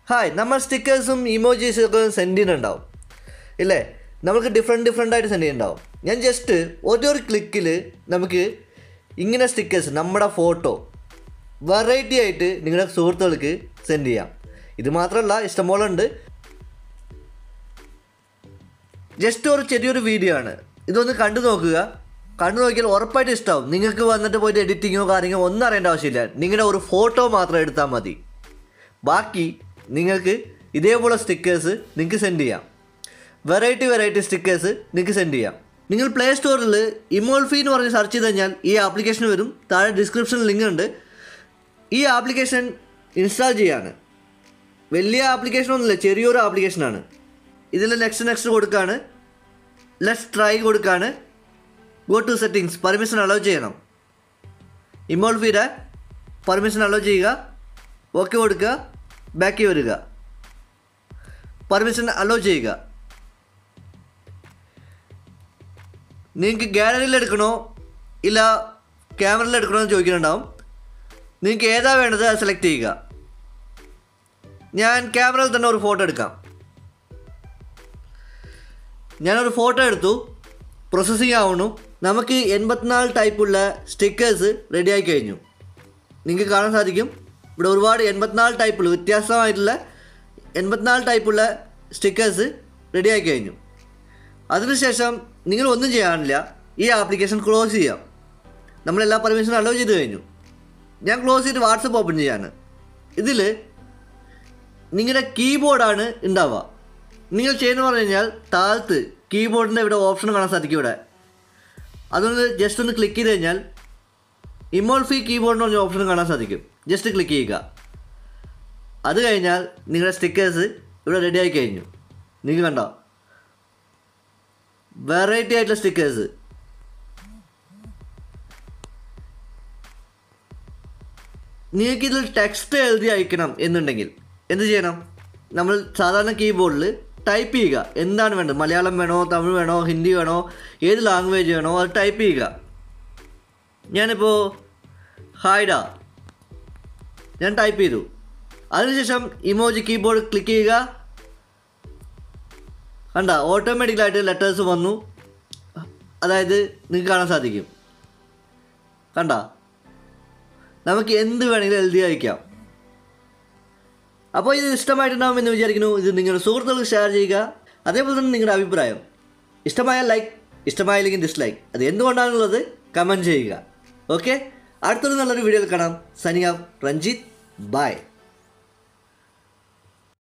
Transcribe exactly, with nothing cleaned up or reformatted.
Hi, നമ്മൾ സ്റ്റിക്കേഴ്സും ഇമോജീസൊക്കെ send ചെയ്യുന്നുണ്ടാവും ഇല്ലേ? നമുക്ക് ഡിഫറെൻറ്റ് ഡിഫറെൻ്റ് ആയിട്ട് സെൻഡ് ചെയ്യുന്നുണ്ടാവും. ഞാൻ ജസ്റ്റ് ഓരോരു ക്ലിക്കിൽ നമുക്ക് ഇങ്ങനെ സ്റ്റിക്കേഴ്സ് നമ്മുടെ ഫോട്ടോ വെറൈറ്റി ആയിട്ട് നിങ്ങളുടെ സുഹൃത്തുക്കൾക്ക് സെൻഡ് ചെയ്യാം. ഇത് മാത്രമല്ല, ഇഷ്ടംപോലെ ഉണ്ട്. ജസ്റ്റ് ഒരു ചെറിയൊരു വീഡിയോ ആണ്, ഇതൊന്ന് കണ്ടു നോക്കുക. കണ്ടു നോക്കിയാൽ ഉറപ്പായിട്ട് ഇഷ്ടമാവും. നിങ്ങൾക്ക് വന്നിട്ട് പോയിട്ട് എഡിറ്റിങ്ങോ കാര്യങ്ങളോ ഒന്നും അറിയേണ്ട ആവശ്യമില്ല. നിങ്ങളുടെ ഒരു ഫോട്ടോ മാത്രം എടുത്താൽ മതി. ബാക്കി നിങ്ങൾക്ക് ഇതേപോലെ സ്റ്റിക്കേഴ്സ് നിങ്ങൾക്ക് സെൻഡ് ചെയ്യാം. വെറൈറ്റി വെറൈറ്റി സ്റ്റിക്കേഴ്സ് നിങ്ങൾക്ക് സെൻഡ് ചെയ്യാം. നിങ്ങൾ പ്ലേ സ്റ്റോറിൽ ഇമോൾഫി എന്ന് പറഞ്ഞ് സെർച്ച് ചെയ്ത് കഴിഞ്ഞാൽ ഈ ആപ്ലിക്കേഷൻ വരും. താഴെ ഡിസ്ക്രിപ്ഷനിൽ ലിങ്ക് ഉണ്ട്. ഈ ആപ്ലിക്കേഷൻ ഇൻസ്റ്റാൾ ചെയ്യാണ്. വലിയ ആപ്ലിക്കേഷനൊന്നുമില്ല, ചെറിയൊരു ആപ്ലിക്കേഷനാണ്. ഇതിൽ നെക്സ്റ്റ് നെക്സ്റ്റ് കൊടുക്കുകയാണ്, ലെറ്റ്സ് ട്രൈ കൊടുക്കുകയാണ്. Go to settings, permission allow ചെയ്യണം. ഇമോൾഫിയുടെ പെർമിഷൻ അലോ ചെയ്യുക, ഓക്കെ കൊടുക്കുക, ബാക്കി വരിക, പെർമിഷൻ അലോ ചെയ്യുക. നിങ്ങൾക്ക് ഗാലറിയിൽ എടുക്കണോ ഇല്ല ക്യാമറയിൽ എടുക്കണോ എന്ന് ചോദിക്കുന്നുണ്ടാവും. നിങ്ങൾക്ക് ഏതാ വേണ്ടത് അത് സെലക്ട് ചെയ്യുക. ഞാൻ ക്യാമറയിൽ തന്നെ ഒരു ഫോട്ടോ എടുക്കാം. ഞാനൊരു ഫോട്ടോ എടുത്തു, പ്രോസസ്സിങ് ആവുന്നു. നമുക്ക് എൺപത്തിനാല് ടൈപ്പുള്ള സ്റ്റിക്കേഴ്സ് റെഡിയായി കഴിഞ്ഞു. നിങ്ങൾക്ക് കാണാൻ സാധിക്കും ഇവിടെ ഒരുപാട് എൺപത്തിനാല് ടൈപ്പുള്ള വ്യത്യാസമായിട്ടുള്ള എൺപത്തിനാല് ടൈപ്പുള്ള സ്റ്റിക്കേഴ്സ് റെഡിയായി കഴിഞ്ഞു. അതിനുശേഷം നിങ്ങൾ ഒന്നും ചെയ്യാനില്ല, ഈ ആപ്ലിക്കേഷൻ ക്ലോസ് ചെയ്യാം. നമ്മളെല്ലാ പെർമിഷനും അലോ ചെയ്ത് കഴിഞ്ഞു. ഞാൻ ക്ലോസ് ചെയ്ത് വാട്സപ്പ് ഓപ്പൺ ചെയ്യാണ്. ഇതിൽ നിങ്ങളുടെ കീബോർഡാണ് ഉണ്ടാവുക. നിങ്ങൾ ചെയ്യുന്നത് പറഞ്ഞു കഴിഞ്ഞാൽ താഴത്ത് കീബോർഡിൻ്റെ ഇവിടെ ഓപ്ഷൻ കാണാൻ സാധിക്കും. ഇവിടെ അതൊന്ന് ജസ്റ്റ് ഒന്ന് ക്ലിക്ക് ചെയ്ത് കഴിഞ്ഞാൽ ഇമോൾഫി കീബോർഡ് എന്ന് പറഞ്ഞ ഓപ്ഷൻ കാണാൻ സാധിക്കും. ജസ്റ്റ് ക്ലിക്ക് ചെയ്യുക. അത് കഴിഞ്ഞാൽ നിങ്ങളുടെ സ്റ്റിക്കേഴ്സ് ഇവിടെ റെഡി ആയി കഴിഞ്ഞു. നിങ്ങൾ കണ്ടോ, വെറൈറ്റി ആയിട്ടുള്ള സ്റ്റിക്കേഴ്സ്. നിങ്ങൾക്കിതിൽ ടെക്സ്റ്റ് എഴുതി അയക്കണം എന്നുണ്ടെങ്കിൽ എന്ത് ചെയ്യണം? നമ്മൾ സാധാരണ കീബോർഡിൽ ടൈപ്പ് ചെയ്യുക. എന്താണ് വേണ്ടത്? മലയാളം വേണോ, തമിഴ് വേണോ, ഹിന്ദി വേണോ, ഏത് ലാംഗ്വേജ് വേണോ അത് ടൈപ്പ് ചെയ്യുക. ഞാനിപ്പോൾ ഹായ്ഡാ ഞാൻ ടൈപ്പ് ചെയ്തു. അതിനുശേഷം ഇമോജി കീബോർഡ് ക്ലിക്ക് ചെയ്യുക. കണ്ട, ഓട്ടോമാറ്റിക്കലായിട്ട് ലെറ്റേഴ്സ് വന്നു. അതായത് നിങ്ങൾക്ക് കാണാൻ സാധിക്കും. കണ്ട, നമുക്ക് എന്ത് വേണമെങ്കിലും എഴുതി അയക്കാം. അപ്പോൾ ഇത് ഇഷ്ടമായിട്ടുണ്ടാകും എന്ന് വിചാരിക്കുന്നു. ഇത് നിങ്ങളുടെ സുഹൃത്തുക്കൾക്ക് ഷെയർ ചെയ്യുക. അതേപോലെ തന്നെ നിങ്ങളുടെ അഭിപ്രായം, ഇഷ്ടമായ ലൈക്ക്, ഇഷ്ടമായില്ലെങ്കിൽ ഡിസ്ലൈക്ക്, അത് എന്തുകൊണ്ടാണെന്നുള്ളത് കമൻറ്റ് ചെയ്യുക. ഓക്കെ, അടുത്തൊരു നല്ലൊരു വീഡിയോയിൽ കാണാം. Signing off, Ranjith. ബൈ.